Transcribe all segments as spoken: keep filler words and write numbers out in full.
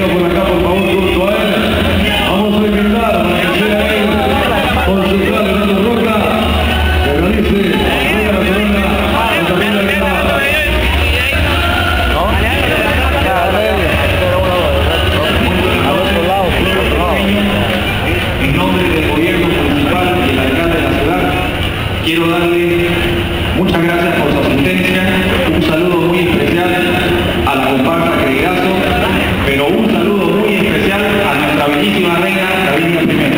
por acá, por favor, junto a él. Vamos a invitar para que sea él, concejal Hernando Roca, que realice la corona a también la guerra. En nombre del gobierno municipal y del alcalde de la ciudad, quiero darle muchas gracias por su asistencia, un saludo muy especial a la comparsa Creirazo, pero un saludo muy especial a nuestra bellísima reina Lavinia primera.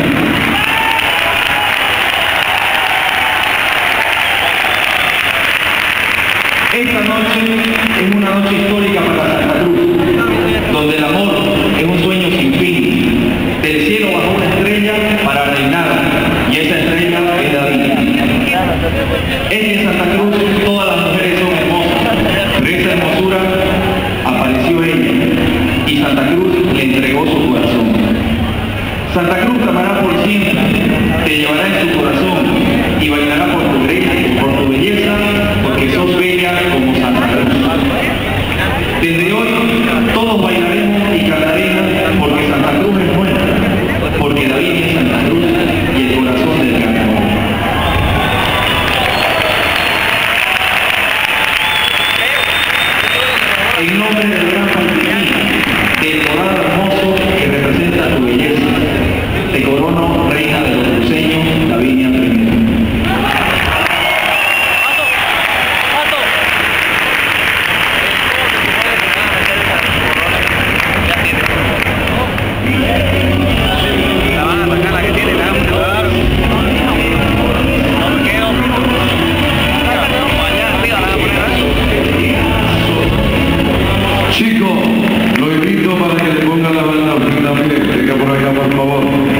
Esta noche es una noche histórica para Santa Cruz, donde el amor es un sueño sin fin. Del cielo bajó una estrella para reinar, y esa estrella es Lavinia. En Santa Cruz todas las mujeres son hermosas, pero esa hermosura apareció ella, y Santa Cruz le entregó su corazón. Santa Cruz te amará por siempre, te llevará en su corazón, y bailará por tu belleza, por tu belleza, porque sos bella como Santa Cruz. Desde hoy todos bailaremos y cantaremos, porque Santa Cruz es buena, porque Lavinia es Santa Cruz y el corazón del cantador. En nombre del gran patrimonio, del dorado hermoso que representa tu belleza, te corono reina de los cruceños, Lavinia primera. Chicos, lo invito para que le pongan la banda usted también. Venga por acá, por favor.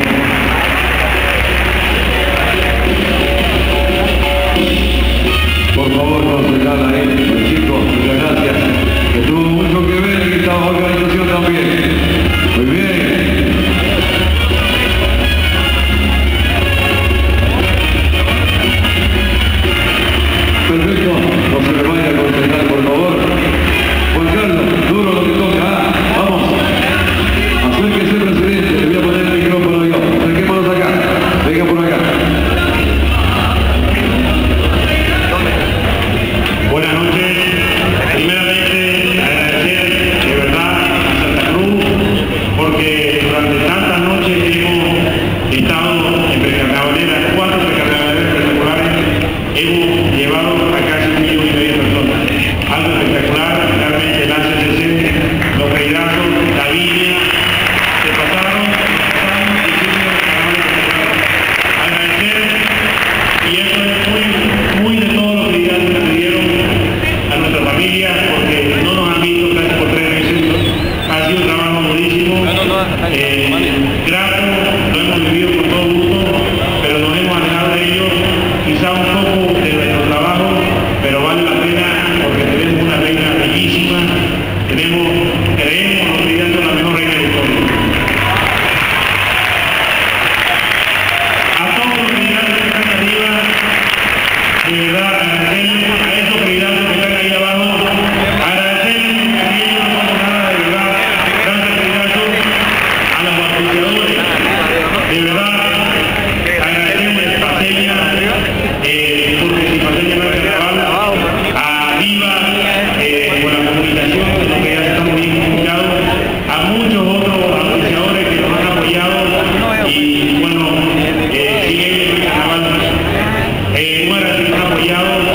Por favor, no se gana ahí, chicos, muchas gracias. Que tuvo mucho que ver en esta organización también. Muy bien. Perfecto, no se me vaya a concentrar, por favor. Juan Carlos, duro lo que toca, ¿ah? Vamos. Acérquese, presidente, le voy a poner el micrófono yo. Acerquémonos acá. Venga por acá. Buenas noches. Primeramente, agradecer de verdad a Santa Cruz, porque durante tantas noches hemos estado en precarnavalera, cuatro precarnavaleras espectaculares, hemos llevado a casi un millón y medio de personas. Algo espectacular, realmente el A C C C, los Creidazos, Lavinia, se pasaron, pasaron muchísimos carnavales. Agradecer, y eso es muy, muy de todos los Creidazos que pidieron a nuestra familia, porque no nos han visto casi por tres meses. Ha sido un trabajo durísimo, eh, grato, lo hemos vivido con todo gusto, pero nos hemos alejado de ellos, quizá un poco de nuestro trabajo, pero vale la pena porque tenemos una reina bellísima, tenemos, creemos los Creidazos la mejor reina de la historia. A todos los Creidazos que están arriba, de verdad, agradecerles a esos Creidazos que están ahí abajo, agradecerles que ellos no somos nada, de verdad, gracias Creidazos, a los auspiciadores, de verdad, agradecemos a Paseña, eh, porque si Paseña no es carnaval, a Viva, eh, por la comunicación, de lo que ya estamos bien comunicados, a muchos otros auspiciadores que nos han apoyado, y bueno, eh, sin ellos el carnaval, eh, muera que nos han apoyado,